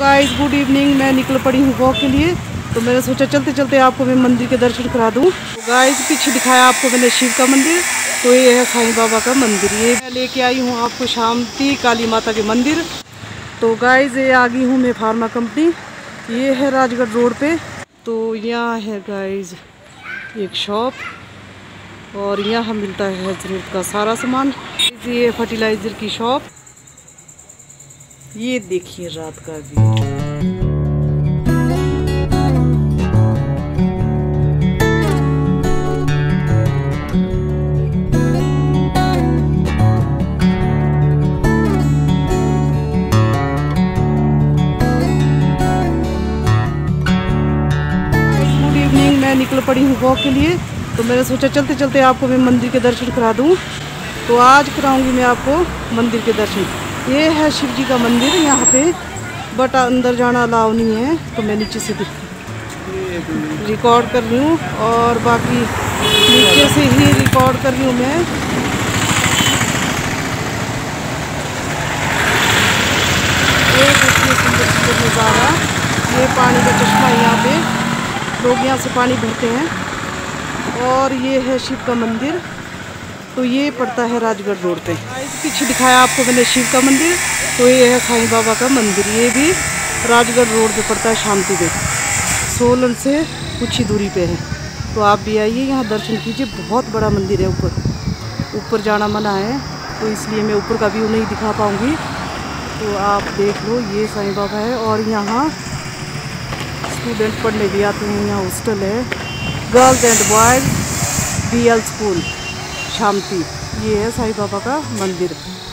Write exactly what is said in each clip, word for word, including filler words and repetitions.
Guys good evening. मैं निकल पड़ी हूँ वॉक के लिए, तो मैंने सोचा चलते चलते आपको मैं मंदिर के दर्शन करा दूँ। तो गाइस पीछे दिखाया आपको मैंने शिव का मंदिर, तो ये है साईं बाबा का मंदिर। ये मैं लेके आई हूँ आपको शांति काली माता के मंदिर। तो गाइस ये आ गई हूँ मैं फार्मा कंपनी, ये है राजगढ़ रोड पे। तो यहाँ है गाइस एक शॉप और यहाँ मिलता है ज़रूरत का सारा सामान। ये फर्टिलाइज़र की शॉप। ये देखिए रात का व्यू। Good evening. मैं निकल पड़ी हूँ वॉक के लिए, तो मैंने सोचा चलते चलते आपको मैं मंदिर के दर्शन करा दूँ। तो आज कराऊंगी मैं आपको मंदिर के दर्शन। ये है शिव जी का मंदिर यहाँ पे, बट अंदर जाना अलाउ नहीं है, तो मैं नीचे से रिकॉर्ड कर रही हूँ और बाकी नीचे से ही रिकॉर्ड कर रही हूँ मैं। ये देखिए सुंदर सुंदर नज़ारा। ये पानी का चश्मा है, यहाँ पे लोग यहाँ से पानी भरते हैं। और ये है शिव का मंदिर, तो ये पड़ता है राजगढ़ रोड पे। पीछे दिखाया आपको मैंने शिव का मंदिर, तो ये है साईं बाबा का मंदिर। ये भी राजगढ़ रोड पे पड़ता है, शांति पे सोलन से कुछ ही दूरी पे है। तो आप भी आइए यहाँ दर्शन कीजिए। बहुत बड़ा मंदिर है, ऊपर ऊपर जाना मना है, तो इसलिए मैं ऊपर का व्यू नहीं दिखा पाऊँगी। तो आप देख लो, ये साईं बाबा है। और यहाँ स्टूडेंट पढ़ने भी आते हैं। यहाँ हॉस्टल है, girls and boys B L school Shanti. ये है साईं बाबा का मंदिर।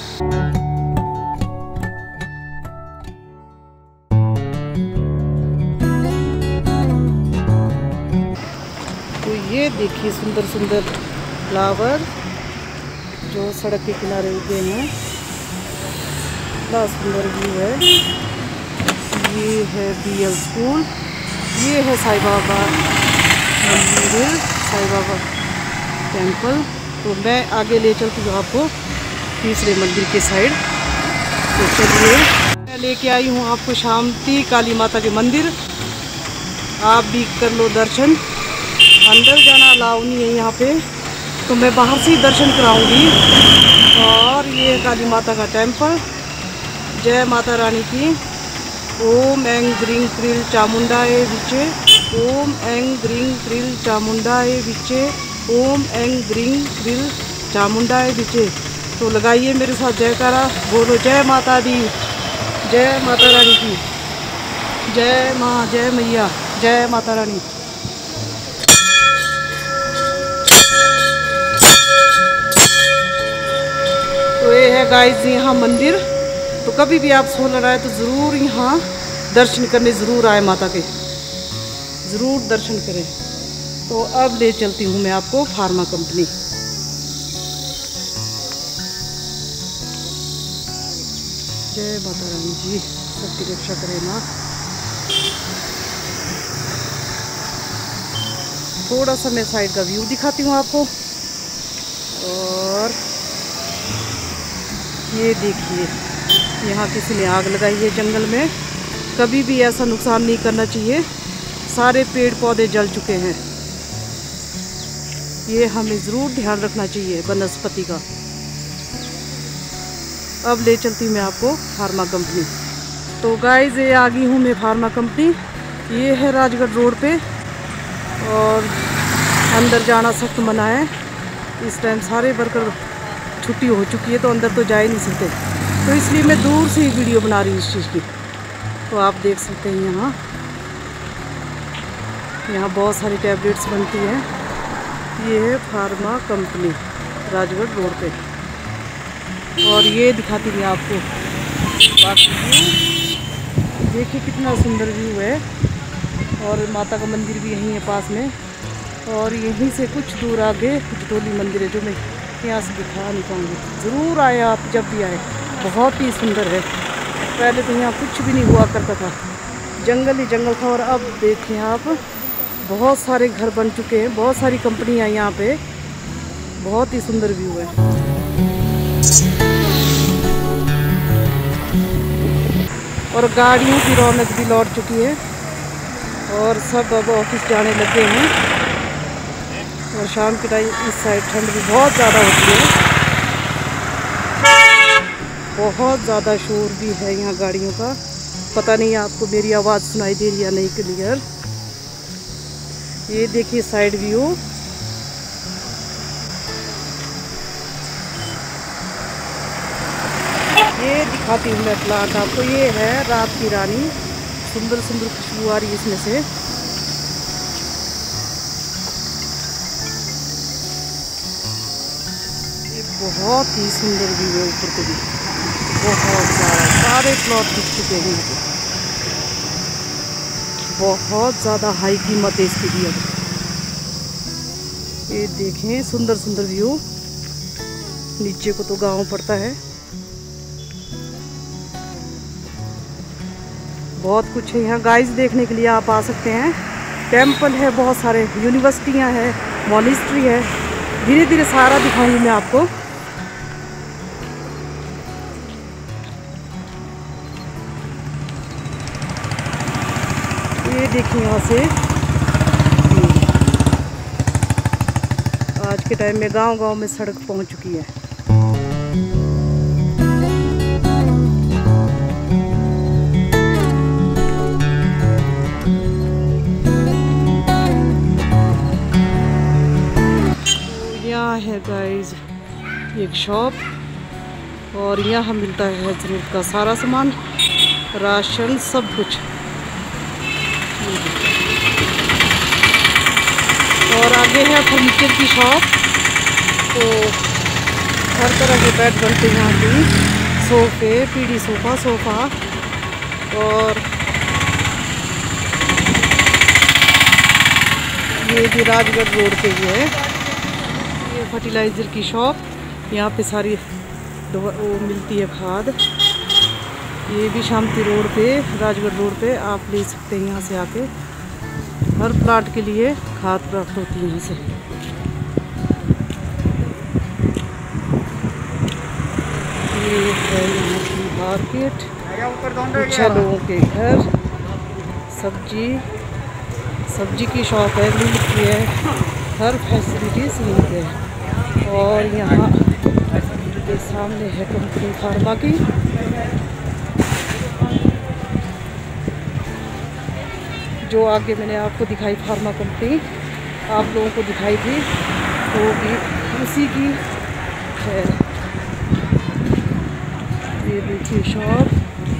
तो ये देखिए सुंदर सुंदर फ्लावर जो सड़क के किनारे उगे हैं। बड़ा सुंदर व्यू है। ये है बी एल स्कूल। ये है साईं बाबा मंदिर, साईं बाबा टेम्पल। तो मैं आगे ले चलती हूँ आपको तीसरे मंदिर के साइड। तो चलिए, मैं लेके आई हूँ आपको शांति काली माता के मंदिर। आप भी कर लो दर्शन। अंदर जाना अलाउ नहीं है यहाँ पे, तो मैं बाहर से ही दर्शन कराऊंगी। और ये काली माता का टेम्पल। जय माता रानी की। ओम ऐं ग्रीं क्रीं चामुंडाए विचे, ओम ऐं ग्रीं क्रीं चामुंडाए विचे, ओम ऐं ग्रीं क्रीं चामुंडाए विचे। तो लगाइए मेरे साथ जयकारा, बोलो जय माता दी, जय माता रानी की, जय माँ, जय मैया, जय माता रानी। तो ये है गाइस यहाँ मंदिर। तो कभी भी आप सोलन आए तो ज़रूर यहाँ दर्शन करने ज़रूर आए, माता के ज़रूर दर्शन करें। तो अब ले चलती हूँ मैं आपको फार्मा कंपनी। जय माता रानी जी, सबकी रक्षा करे माँ। थोड़ा सा मैं साइड का व्यू दिखाती हूँ आपको। और ये देखिए, यहाँ किसी ने आग लगाई है जंगल में। कभी भी ऐसा नुकसान नहीं करना चाहिए। सारे पेड़ पौधे जल चुके हैं। ये हमें ज़रूर ध्यान रखना चाहिए वनस्पति का। अब ले चलती हूँ मैं आपको फार्मा कंपनी। तो गाइस ये आ गई हूँ मैं फार्मा कंपनी। ये है राजगढ़ रोड पे और अंदर जाना सख्त मना है। इस टाइम सारे वर्कर छुट्टी हो चुकी है, तो अंदर तो जा ही नहीं सकते। तो इसलिए मैं दूर से ही वीडियो बना रही हूँ इस चीज़ की। तो आप देख सकते हैं यहाँ यहाँ बहुत सारी टैबलेट्स बनती हैं। ये है फार्मा कंपनी राजगढ़ रोड पे। और ये दिखाती हूँ आपको बाकी व्यू। देखिए कितना सुंदर व्यू है। और माता का मंदिर भी यहीं है पास में। और यहीं से कुछ दूर आगे जटोली मंदिर है, जो मैं यहाँ से दिखा नहीं पाऊँगी। ज़रूर आए आप जब भी आए, बहुत ही सुंदर है। पहले तो यहाँ कुछ भी नहीं हुआ करता था, जंगल ही जंगल था। और अब देखें आप, बहुत सारे घर बन चुके हैं, बहुत सारी कंपनियाँ यहाँ पे। बहुत ही सुंदर व्यू है। और गाड़ियों की रौनक भी लौट चुकी है और सब अब ऑफिस जाने लगे हैं। और शाम के टाइम इस साइड ठंड भी बहुत ज़्यादा होती है, बहुत ज़्यादा शोर भी है यहाँ गाड़ियों का। पता नहीं आपको मेरी आवाज़ सुनाई दे रही है नहीं क्लियर। ये देखिए साइड व्यू, ये दिखाती हूँ मैं प्लांट आपको। ये है रात की रानी, सुंदर सुंदर खुशबू आ रही है इसमें से। ये बहुत ही सुंदर व्यू है ऊपर को भी, बहुत ज़्यादा सारे प्लॉट दिख चुके हैं। बहुत ज़्यादा हाई कीमत है इसकी भी। अब ये देखें सुंदर सुंदर व्यू, नीचे को तो गांव पड़ता है। बहुत कुछ है यहाँ गाइस देखने के लिए, आप आ सकते हैं। टेम्पल है, बहुत सारे यूनिवर्सिटियाँ हैं, मॉनेस्ट्री है। धीरे धीरे सारा दिखाऊंगी मैं आपको। ये देखिए यहाँ से आज के टाइम में गांव गांव में सड़क पहुंच चुकी है। तो यहाँ है गाइस एक शॉप और यहाँ मिलता है जरूरत का सारा सामान, राशन, सब कुछ। और आगे है फर्नीचर की शॉप, तो हर तरह के बेड बनते हैं यहाँ भी, सोफे, पीढ़ी सोफ़ा, सोफ़ा। और ये भी राजगढ़ रोड पे ही है। ये फर्टिलाइज़र की शॉप, यहाँ पे सारी दवा वो मिलती है, खाद। ये भी शामती रोड पे, राजगढ़ रोड पे आप ले सकते हैं यहाँ से आके। हर प्लांट के लिए खाद प्राप्त होती है यहाँ से। ये है यहाँ की मार्केट, कुछ है लोगों के घर। सब्जी सब्जी की शॉप है, मिल्क की है, हर फैसिलिटीज यहीं पे है। और यहाँ के सामने है कंपनी फार्मा की। जो आगे मैंने आपको दिखाई फार्मा कंपनी, आप लोगों को दिखाई थी, तो भी उसी की है। ये देखिए शॉप,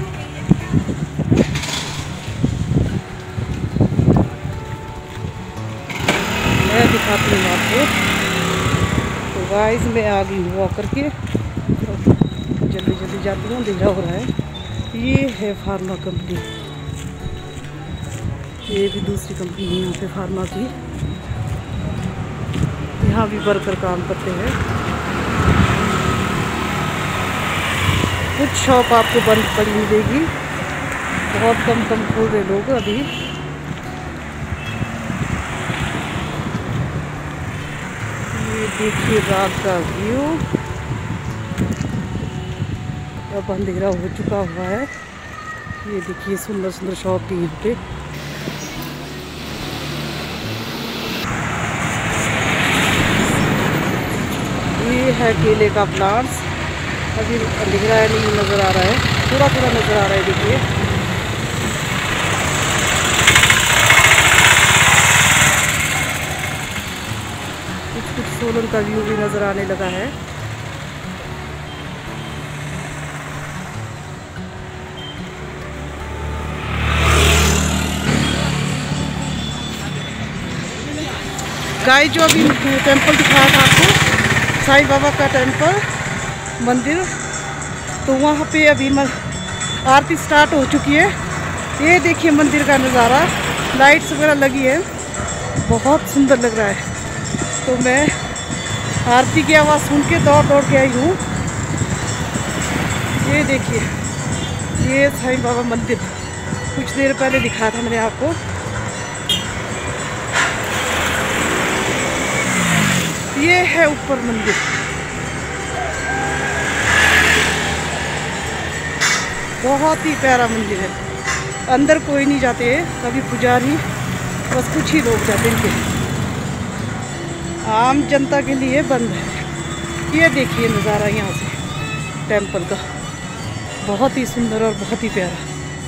मैं दिखाती हूँ आपको। तो गाइस मैं आ गई हूँ वॉक करके, जल्दी जल्दी जाती हूँ, अंधेरा हो रहा है। ये है फार्मा कंपनी, ये भी दूसरी कंपनी है यहाँ पे फार्मा की। यहाँ भी वर्कर काम करते हैं। कुछ शॉप आपको बंद पड़ी मिलेगी, बहुत कम कम खोल रहे लोग अभी। ये देखिए रात का व्यू, अब अंधेरा हो चुका हुआ है। ये देखिए सुंदर सुंदर शॉप भी यहाँ पे। ये है केले का प्लांट्स, अभी अंधेरा है, नहीं नज़र आ रहा है, थोड़ा थोड़ा नज़र आ रहा है। देखिए कुछ कुछ सोलन का व्यू भी नज़र आने लगा है। गाइस जो अभी टेंपल दिखाया था आपको, साईं बाबा का टेंपल मंदिर, तो वहाँ पे अभी आरती स्टार्ट हो चुकी है। ये देखिए मंदिर का नज़ारा, लाइट्स वगैरह लगी है, बहुत सुंदर लग रहा है। तो मैं आरती की आवाज़ सुन के दौड़ दौड़ के आई हूँ। ये देखिए ये साईं बाबा मंदिर कुछ देर पहले दिखाया था मैंने आपको। ये है ऊपर मंदिर। बहुत ही प्यारा मंदिर है। अंदर कोई नहीं जाते हैं, कभी पुजारी, बस कुछ ही लोग जाते हैं। आम जनता के लिए बंद है। ये देखिए नज़ारा यहाँ से टेंपल का, बहुत ही सुंदर और बहुत ही प्यारा।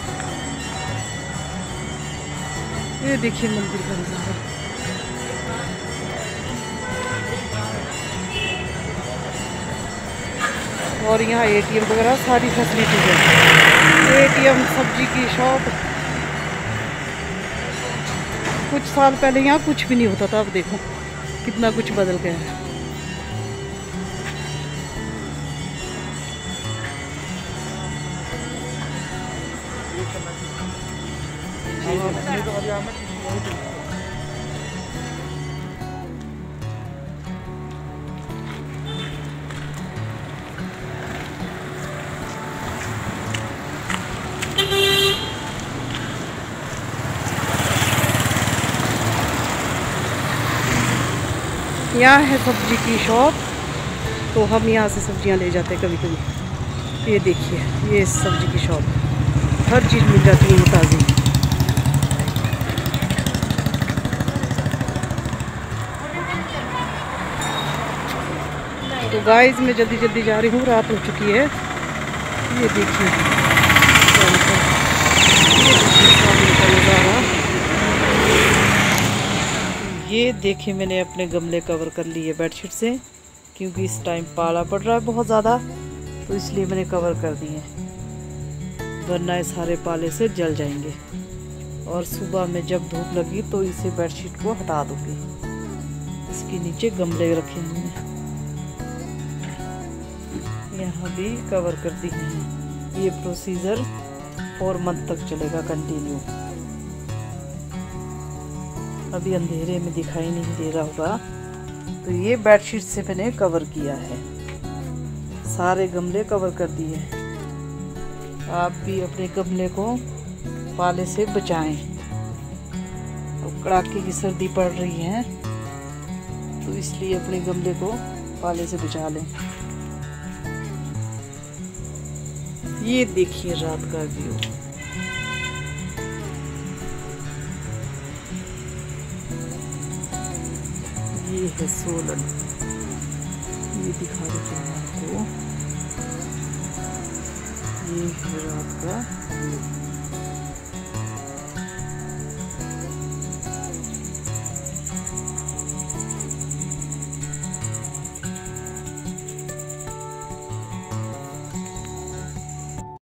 ये देखिए मंदिर का नज़ारा। और यहाँ एटीएम वगैरह सारी फैसिलिटीज है। एटीएम, सब्जी की शॉप। कुछ साल पहले यहाँ कुछ भी नहीं होता था, अब देखो कितना कुछ बदल गया है। यहाँ है सब्जी की शॉप, तो हम यहाँ से सब्जियाँ ले जाते हैं कभी कभी। ये देखिए, ये सब्जी की शॉप, हर चीज़ मिल जाती है ताज़ी। तो गाइस मैं जल्दी जल्दी जा रही हूँ, रात हो चुकी है। ये देखिए, ये देखिए मैंने अपने गमले कवर कर लिए बेडशीट से, क्योंकि इस टाइम पाला पड़ रहा है बहुत ज़्यादा, तो इसलिए मैंने कवर कर दिए, वरना ये सारे पाले से जल जाएंगे। और सुबह में जब धूप लगी तो इसे बेडशीट को हटा दूँगी। इसके नीचे गमले रखे हमने, यहाँ भी कवर कर दी है। ये प्रोसीजर फोर मंथ तक चलेगा कंटिन्यू। अभी अंधेरे में दिखाई नहीं दे रहा होगा, तो ये बेडशीट से मैंने कवर किया है, सारे गमले कवर कर दिए। आप भी अपने गमले को पाले से बचाएं। अब कड़ाके की सर्दी पड़ रही है, तो इसलिए अपने गमले को पाले से बचा लें। ये देखिए रात का व्यू। ये है सोलन, ये दिखा देते हैं आपको। ये है रात का व्यू।